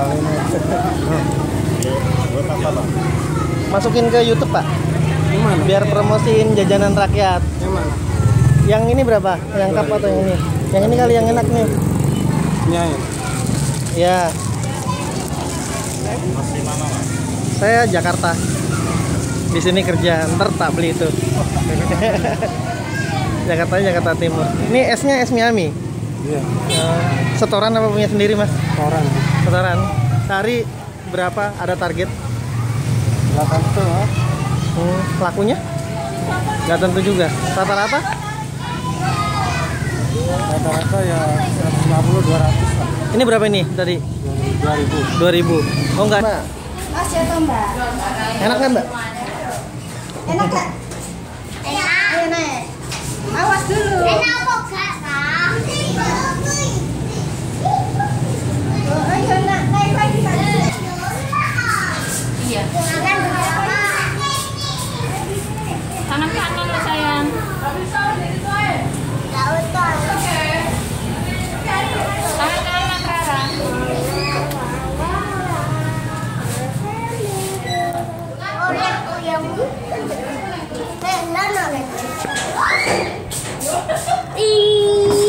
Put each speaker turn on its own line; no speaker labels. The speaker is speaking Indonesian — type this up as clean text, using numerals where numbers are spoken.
Kali ini. Buat apa, Pak?
Masukin ke YouTube, Pak.
Gimana?
Biar promosiin jajanan rakyat.
Gimana?
Yang ini berapa? Yang cup atau yang ini? Yang ini kali yang enak nih.
Iya.
Ya.
Masih mana, Mas?
Saya Jakarta. Di sini kerja, ntar tak beli itu. Jakarta Timur. Ini esnya es Miami.
Iya.
Setoran apa punya sendiri, Mas?
Orang.
Setoran. Sehari berapa? Ada target?
8 tuh, Mas.
Lakunya? Nggak tentu juga. Rata-rata?
Rata-rata ya 150 200 lah.
Ini berapa ini tadi?
2000.
2000. Oh enggak.
Mas ya toh, Mbak.
Enak kan, Mbak?
Enak gak? Enak. Ayo naik. Awas dulu. Enak kok gak, Kak? Ayo naik lagi, Kak.
Iya. Tangan kanan lo sayang. Tangan kanan Rara.
Ih.